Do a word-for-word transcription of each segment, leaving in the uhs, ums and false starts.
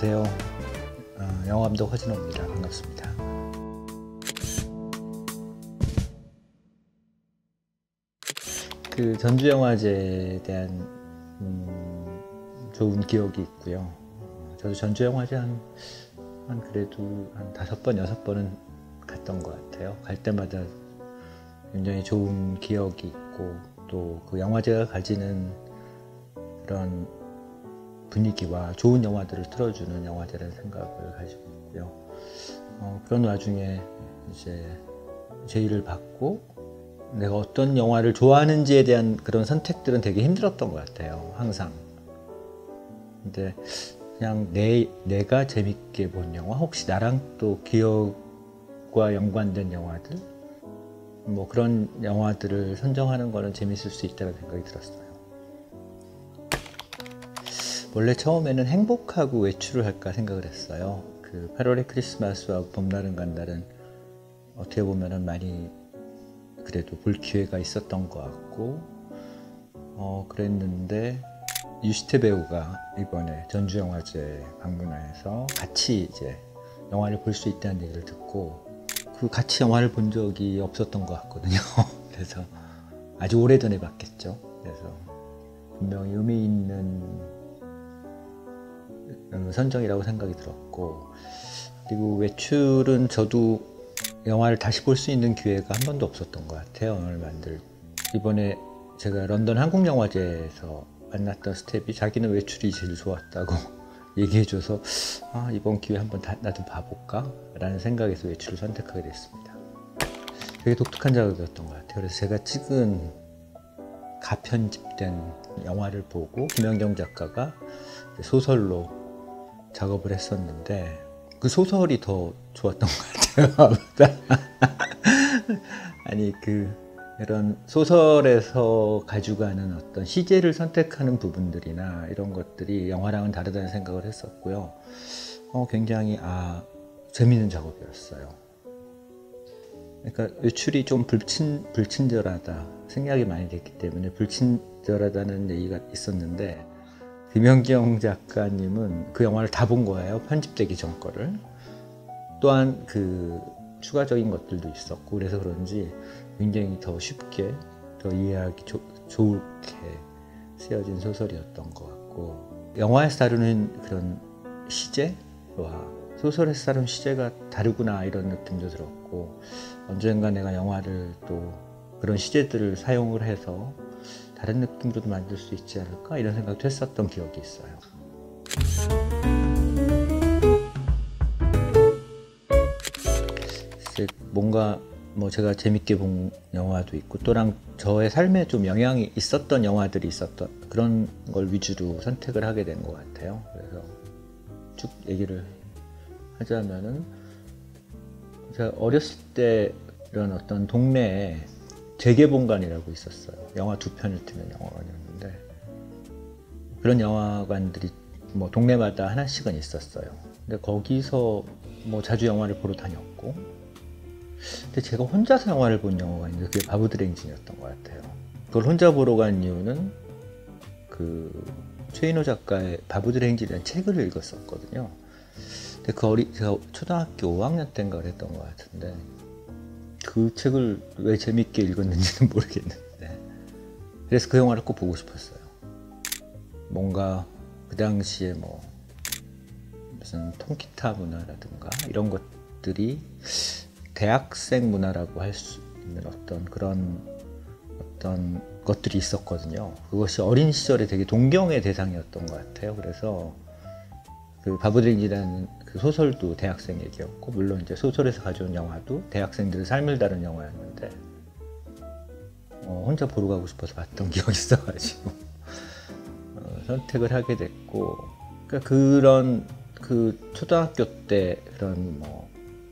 안녕하세요. 어, 영화감독 허진호입니다. 반갑습니다. 그 전주영화제에 대한 음, 좋은 기억이 있고요. 저도 전주영화제 한, 한 그래도 한 다섯 번, 여섯 번은 갔던 것 같아요. 갈 때마다 굉장히 좋은 기억이 있고 또 그 영화제가 가지는 그런 분위기와 좋은 영화들을 틀어주는 영화제라는 생각을 가지고 있고요. 어, 그런 와중에 이제 제의를 받고 내가 어떤 영화를 좋아하는지에 대한 그런 선택들은 되게 힘들었던 것 같아요. 항상. 근데 그냥 내, 내가 재밌게 본 영화, 혹시 나랑 또 기억과 연관된 영화들, 뭐 그런 영화들을 선정하는 거는 재밌을 수 있다는 생각이 들었어요. 원래 처음에는 행복하고 외출을 할까 생각을 했어요. 그 팔월의 크리스마스와 봄날은 간달은 어떻게 보면은 많이 그래도 볼 기회가 있었던 것 같고, 어, 그랬는데 유시태 배우가 이번에 전주영화제 방문해서 같이 이제 영화를 볼 수 있다는 얘기를 듣고 그 같이 영화를 본 적이 없었던 것 같거든요. 그래서 아주 오래전에 봤겠죠. 그래서 분명히 의미 있는 선정이라고 생각이 들었고, 그리고 외출은 저도 영화를 다시 볼 수 있는 기회가 한 번도 없었던 것 같아요. 영화를 만들 이번에 제가 런던 한국영화제에서 만났던 스텝이 자기는 외출이 제일 좋았다고 얘기해줘서 아, 이번 기회에 한번 다, 나도 봐볼까? 라는 생각에서 외출을 선택하게 됐습니다. 되게 독특한 작업이었던 것 같아요. 그래서 제가 찍은 가편집된 영화를 보고 김연경 작가가 소설로 작업을 했었는데 그 소설이 더 좋았던 것 같아요. 아니 그 이런 소설에서 가져가는 어떤 시제를 선택하는 부분들이나 이런 것들이 영화랑은 다르다는 생각을 했었고요. 어, 굉장히 아 재미있는 작업이었어요. 그러니까 외출이 좀 불친, 불친절하다 생각이 많이 됐기 때문에 불친절하다는 얘기가 있었는데 김연경 작가님은 그 영화를 다 본 거예요. 편집되기 전 거를. 또한 그 추가적인 것들도 있었고 그래서 그런지 굉장히 더 쉽게 더 이해하기 조, 좋게 쓰여진 소설이었던 것 같고, 영화에서 다루는 그런 시제와 소설에서 다루는 시제가 다르구나 이런 느낌도 들었고, 언젠가 내가 영화를 또 그런 시제들을 사용을 해서 다른 느낌으로도 만들 수 있지 않을까 이런 생각도 했었던 기억이 있어요. 뭔가 뭐 제가 재밌게 본 영화도 있고 또랑 저의 삶에 좀 영향이 있었던 영화들이 있었던 그런 걸 위주로 선택을 하게 된 것 같아요. 그래서 쭉 얘기를 하자면은 제가 어렸을 때 이런 어떤 동네에 재개봉관이라고 있었어요. 영화 두 편을 트는 영화관이었는데 그런 영화관들이 뭐 동네마다 하나씩은 있었어요. 근데 거기서 뭐 자주 영화를 보러 다녔고, 근데 제가 혼자서 영화를 본 영화가 있는데 그게 바보들 행진이었던 것 같아요. 그걸 혼자 보러 간 이유는 그 최인호 작가의 바보들 행진이라는 책을 읽었었거든요. 근데 그 어리 제가 초등학교 오 학년 때인가 그랬던 것 같은데 그 책을 왜 재밌게 읽었는지는 모르겠는데 그래서 그 영화를 꼭 보고 싶었어요. 뭔가 그 당시에 뭐 무슨 통기타 문화라든가 이런 것들이 대학생 문화라고 할 수 있는 어떤 그런 어떤 것들이 있었거든요. 그것이 어린 시절에 되게 동경의 대상이었던 것 같아요. 그래서 그 바보들이라는 그 소설도 대학생 얘기였고, 물론 이제 소설에서 가져온 영화도 대학생들의 삶을 다룬 영화였는데 어, 혼자 보러 가고 싶어서 봤던 기억이 있어가지고 어, 선택을 하게 됐고, 그러니까 그런 그 초등학교 때 그런 뭐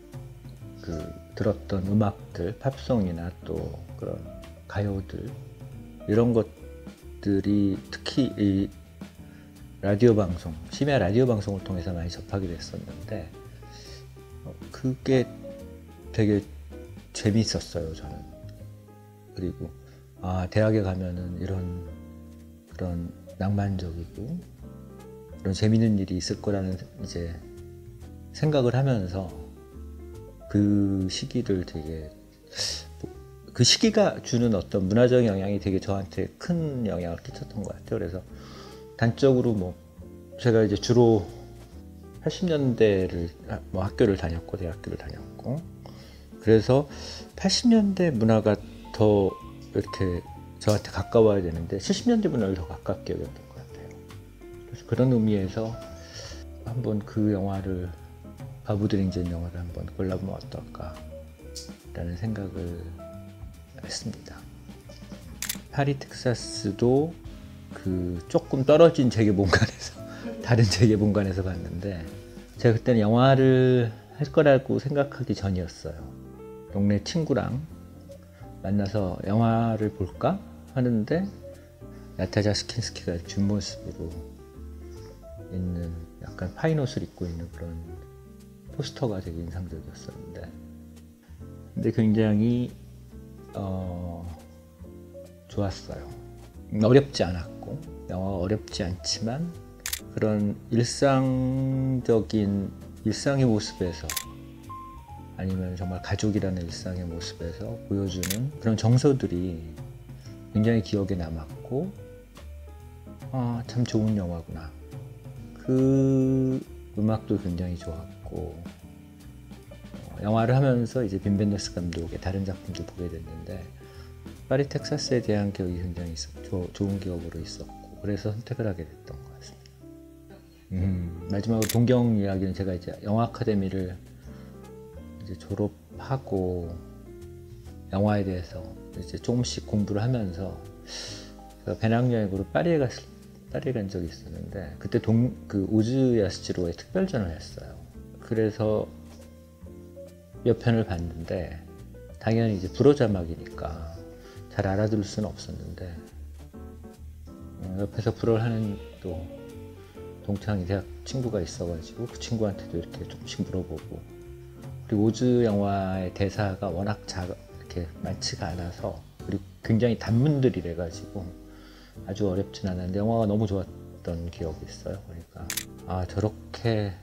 그 들었던 음악들, 팝송이나 또 그런 가요들 이런 것들이 특히 이 라디오 방송, 심야 라디오 방송을 통해서 많이 접하게 됐었는데 어, 그게 되게 재밌었어요, 저는. 그리고 아 대학에 가면은 이런 그런 낭만적이고 이런 재밌는 일이 있을 거라는 이제 생각을 하면서 그 시기를 되게 그 시기가 주는 어떤 문화적인 영향이 되게 저한테 큰 영향을 끼쳤던 것 같아요. 그래서 단적으로 뭐 제가 이제 주로 팔십 년대를 뭐 학교를 다녔고 대학교를 다녔고 그래서 팔십 년대 문화가 더 이렇게 저한테 가까워야 되는데 칠십 년대 문화를 더 가깝게 여겼던 것 같아요. 그래서 그런 의미에서 한번 그 영화를 바보들의 인생 영화를 한번 골라보면 어떨까 라는 생각을 했습니다. 파리 텍사스도 그 조금 떨어진 재개봉관에서 다른 재개봉관에서 봤는데 제가 그때는 영화를 할 거라고 생각하기 전이었어요. 동네 친구랑 만나서 영화를 볼까 하는데 나타샤 스킨스키가 뒷모습으로 있는 약간 파인 옷을 입고 있는 그런 포스터가 되게 인상적이었었는데 근데 굉장히 어, 좋았어요. 어렵지 않았고 영화가 어렵지 않지만 그런 일상적인 일상의 모습에서 아니면 정말 가족이라는 일상의 모습에서 보여주는 그런 정서들이 굉장히 기억에 남았고 아, 참 좋은 영화구나. 그 음악도 굉장히 좋았고 어, 영화를 하면서 이제 빈 벤더스 감독의 다른 작품도 보게 됐는데 파리 텍사스에 대한 기억이 굉장히 있었, 조, 좋은 기억으로 있었고 그래서 선택을 하게 됐던 것 같습니다. 음, 마지막으로 동경 이야기는 제가 이제 영화 아카데미를 이제 졸업하고 영화에 대해서 이제 조금씩 공부를 하면서 제가 배낭여행으로 파리에 갔을 파리에 간 적이 있었는데 그때 동, 그 오즈 야스지로의 특별전을 했어요. 그래서 몇 편을 봤는데 당연히 이제 불어 자막이니까 잘 알아들을 수는 없었는데 어, 옆에서 불어를 하는 또 동창이 대학 친구가 있어가지고 그 친구한테도 이렇게 조금씩 물어보고 그리고 오즈 영화의 대사가 워낙 작, 이렇게 많지가 않아서 그리고 굉장히 단문들이래 가지고 아주 어렵진 않았는데 영화가 너무 좋았던 기억이 있어요. 그러니까 아 저렇게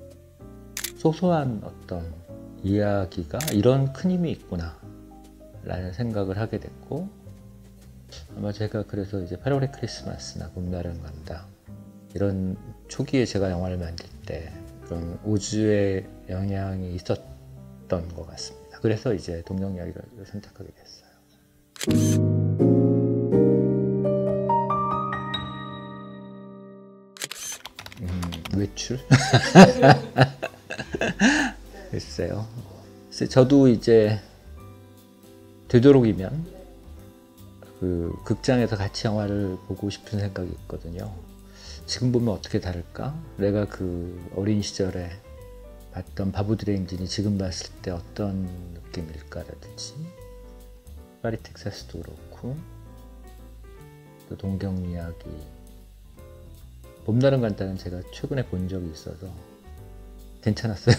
소소한 어떤 이야기가 이런 큰 힘이 있구나 라는 생각을 하게 됐고 아마 제가 그래서 이제 팔월의 크리스마스나 봄날은 간다 이런 초기에 제가 영화를 만들 때 그런 오즈의 영향이 있었던 것 같습니다. 그래서 이제 동경 이야기를 선택하게 됐어요. 음, 외출? 글쎄요. 저도 이제 되도록이면 그 극장에서 같이 영화를 보고 싶은 생각이 있거든요. 지금 보면 어떻게 다를까? 내가 그 어린 시절에 봤던 바보들의 행진이 지금 봤을 때 어떤 느낌일까라든지 파리 텍사스도 그렇고 또 동경 이야기 봄날은 간다는 제가 최근에 본 적이 있어서 괜찮았어요.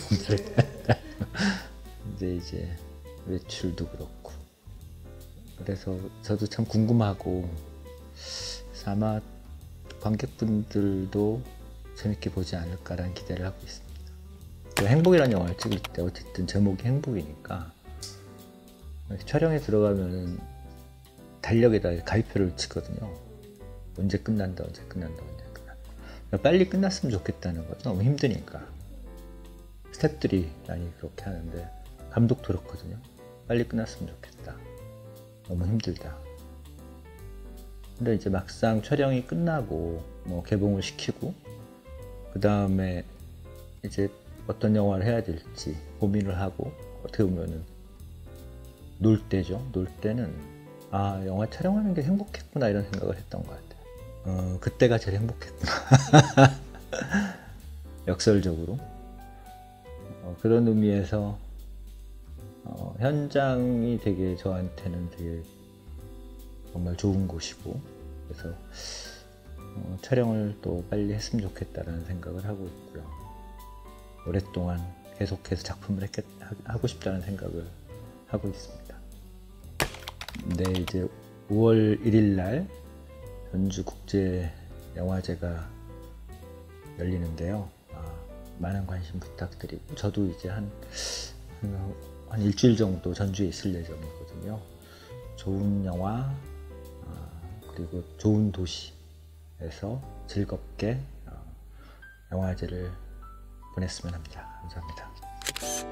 근데 이제 외출도 그렇고 그래서 저도 참 궁금하고 아마 관객분들도 재밌게 보지 않을까라는 기대를 하고 있습니다. 행복이라는 영화를 찍을 때 어쨌든 제목이 행복이니까 촬영에 들어가면 달력에다 가위표를 치거든요. 언제 끝난다 언제 끝난다 언제 끝난다 빨리 끝났으면 좋겠다는 거죠. 너무 힘드니까 스태프들이 많이 그렇게 하는데 감독도 그렇거든요. 빨리 끝났으면 좋겠다 너무 힘들다. 근데 이제 막상 촬영이 끝나고 뭐 개봉을 시키고 그 다음에 이제 어떤 영화를 해야 될지 고민을 하고 어떻게 보면은 놀 때죠. 놀 때는 아 영화 촬영하는 게 행복했구나 이런 생각을 했던 것 같아요. 어, 그때가 제일 행복했구나. 역설적으로 어, 그런 의미에서 어, 현장이 되게 저한테는 되게 정말 좋은 곳이고 그래서 어, 촬영을 또 빨리 했으면 좋겠다라는 생각을 하고 있고요. 오랫동안 계속해서 작품을 했겠, 하고 싶다는 생각을 하고 있습니다. 네, 이제 오월 일일 날 전주국제영화제가 열리는데요. 아, 많은 관심 부탁드리고 저도 이제 한, 한, 한 일주일 정도 전주에 있을 예정이거든요. 좋은 영화 아, 그리고 좋은 도시에서 즐겁게 어, 영화제를 보냈으면 합니다. 감사합니다.